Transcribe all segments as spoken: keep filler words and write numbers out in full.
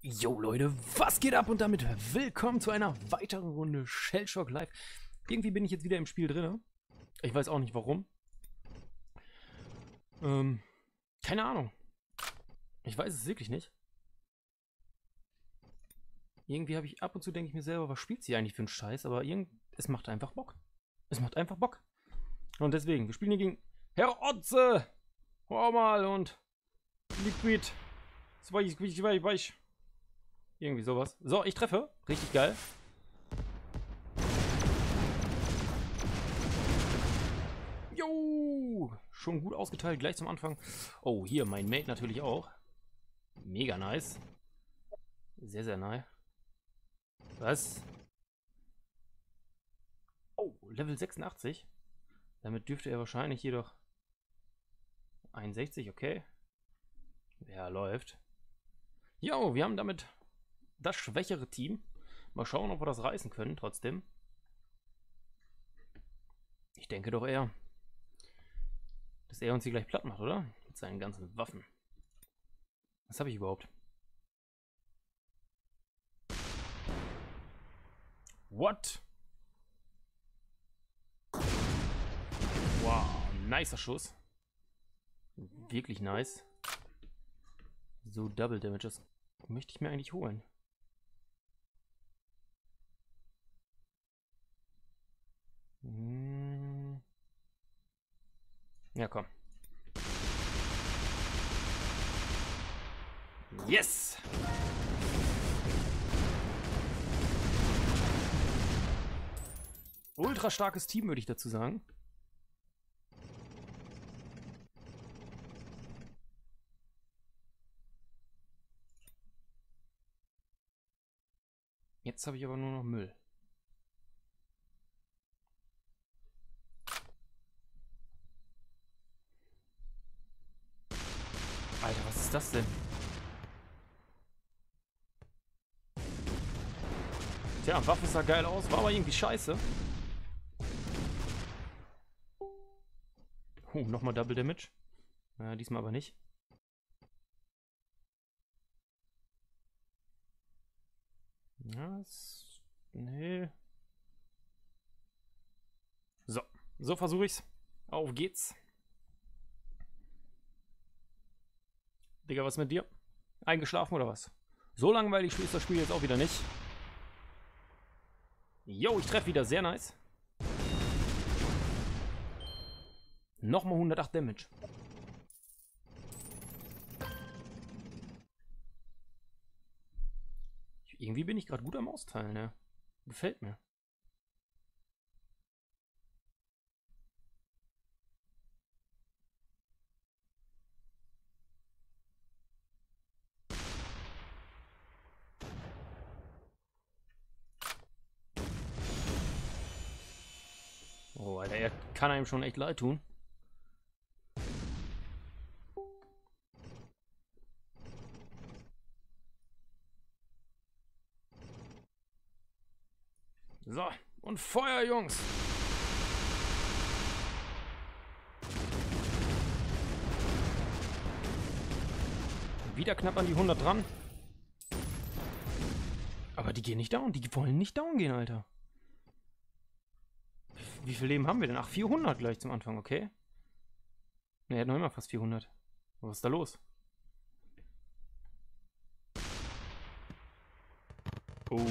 Jo Leute, was geht ab und damit willkommen zu einer weiteren Runde Shellshock Live. Irgendwie bin ich jetzt wieder im Spiel drin. Ich weiß auch nicht warum. Ähm, keine Ahnung. Ich weiß es wirklich nicht. Irgendwie habe ich ab und zu denke ich mir selber, was spielt sie eigentlich für einen Scheiß, aber irgend es macht einfach Bock. Es macht einfach Bock. Und deswegen, wir spielen hier gegen Herr Otze. Hau mal und Liquid. Weich, weich, weich, weich. Irgendwie sowas. So, ich treffe. Richtig geil. Jo! Schon gut ausgeteilt, gleich zum Anfang. Oh, hier, mein Mate natürlich auch. Mega nice. Sehr, sehr nice. Was? Oh, Level sechsundachtzig. Damit dürfte er wahrscheinlich jedoch... einundsechzig, okay. Ja, läuft. Jo, wir haben damit das schwächere Team. Mal schauen, ob wir das reißen können, trotzdem. Ich denke doch eher, dass er uns hier gleich platt macht, oder? Mit seinen ganzen Waffen. Was habe ich überhaupt? What? Wow, nicer Schuss. Wirklich nice. So Double Damages möchte ich mir eigentlich holen. Hm. Ja, komm. Yes! Ultra starkes Team, würde ich dazu sagen. Jetzt habe ich aber nur noch Müll. Alter, was ist das denn? Tja, Waffe sah geil aus, war aber irgendwie scheiße. Oh, nochmal Double Damage. Ja, diesmal aber nicht. Ja, es, nee. So, so versuche ich's. Auf geht's. Digga, was mit dir? Eingeschlafen oder was? So langweilig spielst das Spiel jetzt auch wieder nicht. Jo, ich treffe wieder, sehr nice. Nochmal hundertacht Damage. Irgendwie bin ich gerade gut am Austeilen, ne? Gefällt mir. Oh, Alter, er kann einem schon echt leid tun. So, und Feuer, Jungs! Wieder knapp an die hundert dran. Aber die gehen nicht down. Die wollen nicht down gehen, Alter. Wie viel Leben haben wir denn? Ach, vierhundert gleich zum Anfang, okay. Ne, er hat noch immer fast vierhundert. Was ist da los? Oh.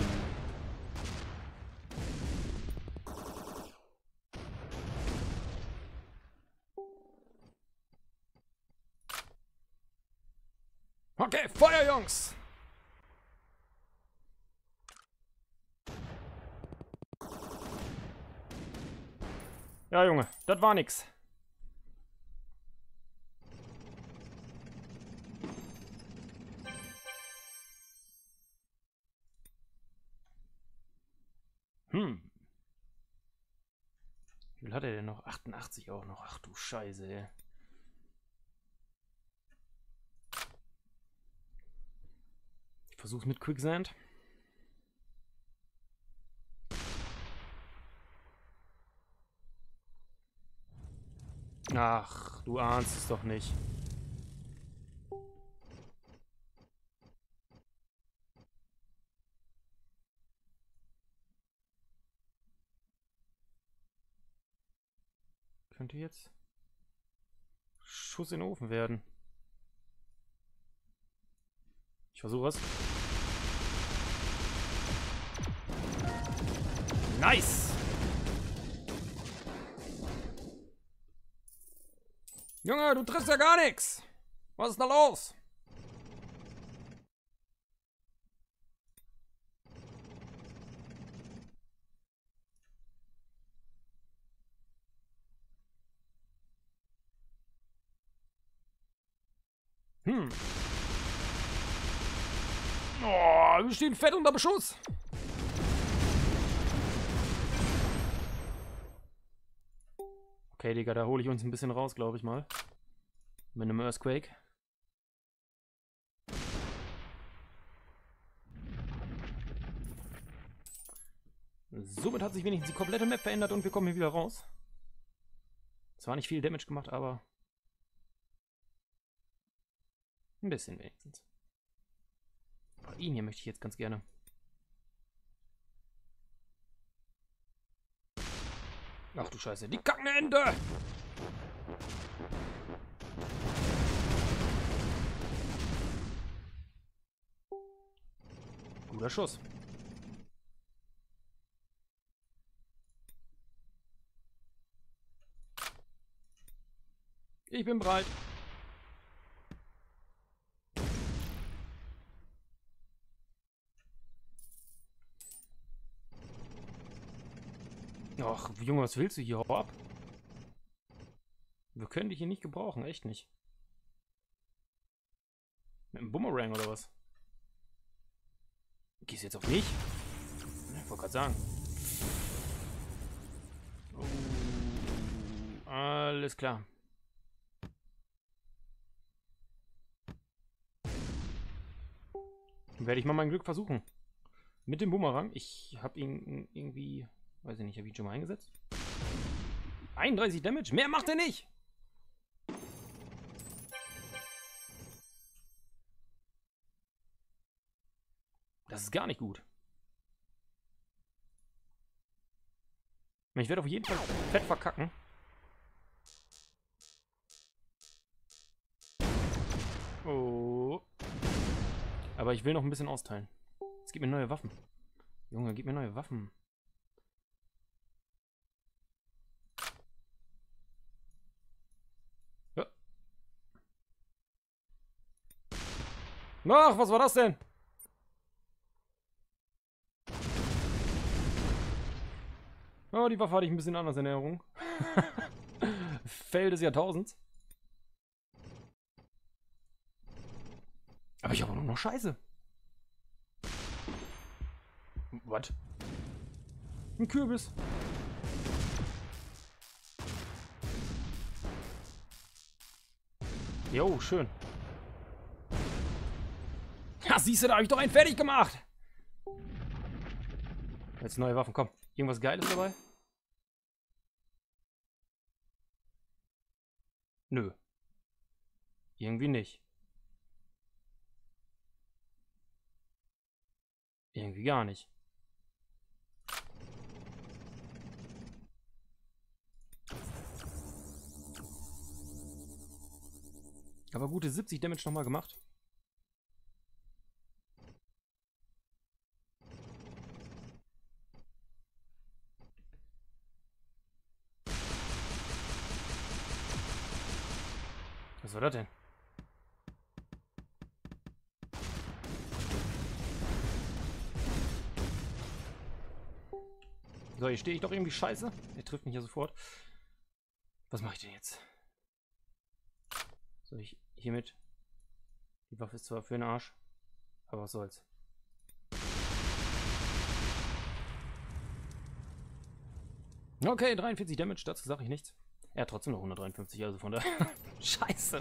Okay, Feuer, Jungs! Ja, Junge, das war nix. Hm. Wie viel hat er denn noch? achtundachtzig auch noch. Ach du Scheiße, ey. Ich versuch's mit Quicksand. Ach, du ahnst es doch nicht. Könnte jetzt Schuss in den Ofen werden. Ich versuche es. Nice! Junge, du triffst ja gar nichts! Was ist da los? Hm. Oh, wir stehen fett unter Beschuss. Okay, Digga, da hole ich uns ein bisschen raus, glaube ich mal. Mit einem Earthquake. Somit hat sich wenigstens die komplette Map verändert und wir kommen hier wieder raus. Zwar nicht viel Damage gemacht, aber ein bisschen wenigstens. Aber ihn hier möchte ich jetzt ganz gerne. Ach du Scheiße, die kackende Ente! Guter Schuss. Ich bin bereit. Ach, Junge, was willst du hier? Hau ab. Wir können dich hier nicht gebrauchen, echt nicht. Mit einem Boomerang oder was? Gehst du jetzt auf mich? Ich wollte gerade sagen. Oh, alles klar. Werde ich mal mein Glück versuchen. Mit dem Boomerang. Ich habe ihn irgendwie... Weiß ich nicht, habe ich ihn schon mal eingesetzt? einunddreißig Damage? Mehr macht er nicht! Das ist gar nicht gut. Ich werde auf jeden Fall fett verkacken. Oh. Aber ich will noch ein bisschen austeilen. Es gibt mir neue Waffen. Junge, gib mir neue Waffen. Ja. Ach, was war das denn? Oh, die Waffe hatte ich ein bisschen anders in Erinnerung. Fail des Jahrtausends. Aber ich habe nur noch Scheiße. Was? Ein Kürbis. Jo, schön. Ja, siehst du, da habe ich doch einen fertig gemacht. Jetzt neue Waffen, komm. Irgendwas Geiles dabei? Nö. Irgendwie nicht. Irgendwie gar nicht. Aber gute siebzig Damage nochmal gemacht. Was war das denn? So, hier stehe ich doch irgendwie scheiße. Er trifft mich ja sofort. Was mache ich denn jetzt? Soll ich hiermit... Die Waffe ist zwar für den Arsch, aber was soll's. Okay, dreiundvierzig Damage, dazu sage ich nichts. Er hat trotzdem noch hundertdreiundfünfzig, also von daher... Scheiße.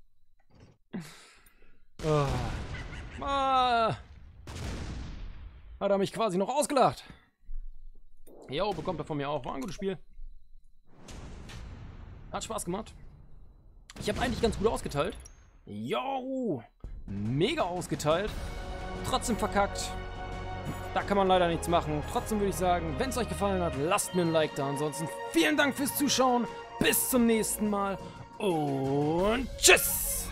Oh. Ah. Hat er mich quasi noch ausgelacht. Jo, bekommt er von mir auch. War ein gutes Spiel. Hat Spaß gemacht. Ich habe eigentlich ganz gut ausgeteilt. Jo, mega ausgeteilt. Trotzdem verkackt. Da kann man leider nichts machen. Trotzdem würde ich sagen, wenn es euch gefallen hat, lasst mir ein Like da. Ansonsten vielen Dank fürs Zuschauen. Bis zum nächsten Mal und tschüss!